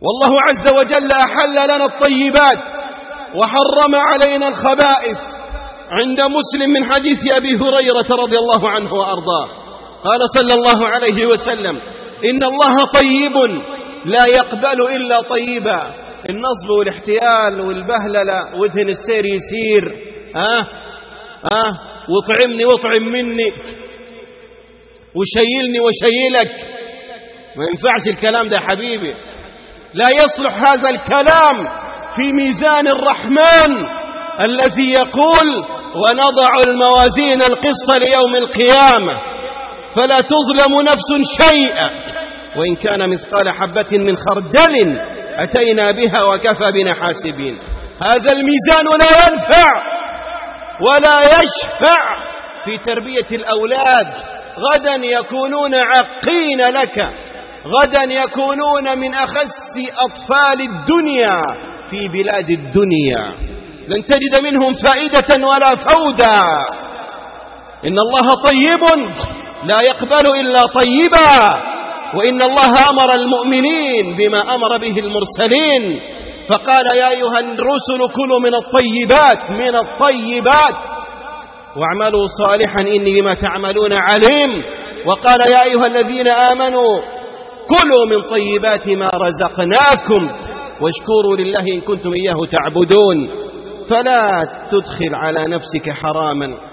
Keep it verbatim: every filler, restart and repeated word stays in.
والله عز وجل أحل لنا الطيبات وحرم علينا الخبائث. عند مسلم من حديث أبي هريرة رضي الله عنه وأرضاه قال صلى الله عليه وسلم: إن الله طيب لا يقبل إلا طيبا. النصب والاحتيال والبهللة وذن السير يسير، ها أه؟ ها أه؟ واطعمني واطعم مني وشيلني وشيلك، ما ينفعش الكلام ده حبيبي. لا يصلح هذا الكلام في ميزان الرحمن الذي يقول: ونضع الموازين القسط ليوم القيامة فلا تظلم نفس شيئا وإن كان مثقال حبة من خردل أتينا بها وكفى بنا حاسبين. هذا الميزان لا ينفع ولا يشفع في تربية الأولاد. غدا يكونون عقين لك، غدا يكونون من أخس أطفال الدنيا في بلاد الدنيا، لن تجد منهم فائدة ولا فودا. إن الله طيب لا يقبل إلا طيبا، وإن الله أمر المؤمنين بما أمر به المرسلين، فقال: يا أيها الرسل كلوا من الطيبات من الطيبات واعملوا صالحا إني بما تعملون عليم. وقال: يا أيها الذين آمنوا كلوا من طيبات ما رزقناكم واشكروا لله إن كنتم إياه تعبدون. فلا تدخل على نفسك حراما